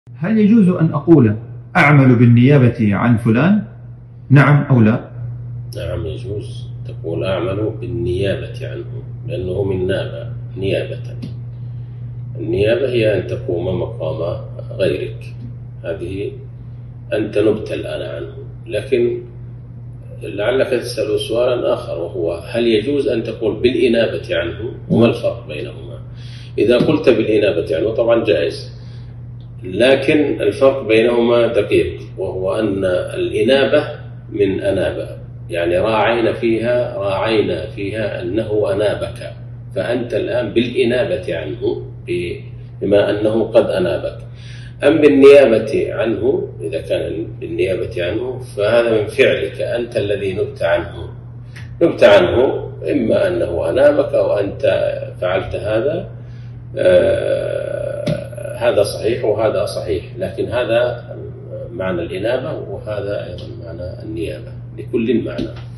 هل يجوز أن أقول أعمل بالنيابة عن فلان؟ نعم أو لا؟ نعم يجوز تقول أعمل بالنيابة عنه، لأنه من ناب نيابة. النيابة هي أن تقوم مقام غيرك، هذه أنت نبت الآن عنه. لكن لعلك تسأل سؤالا آخر، وهو هل يجوز أن تقول بالإنابة عنه؟ وما الفرق بينهما؟ إذا قلت بالإنابة عنه طبعا جائز، لكن الفرق بينهما دقيق، وهو أن الإنابة من أنابة، يعني راعينا فيها أنه أنابك، فأنت الآن بالإنابة عنه بما أنه قد أنابك. أم بالنيابة عنه، إذا كان بالنيابة عنه فهذا من فعلك، أنت الذي نبت عنه، إما أنه أنابك أو أنت فعلت هذا. هذا صحيح وهذا صحيح، لكن هذا معنى الإنابة وهذا أيضا معنى النيابة، لكل معنى.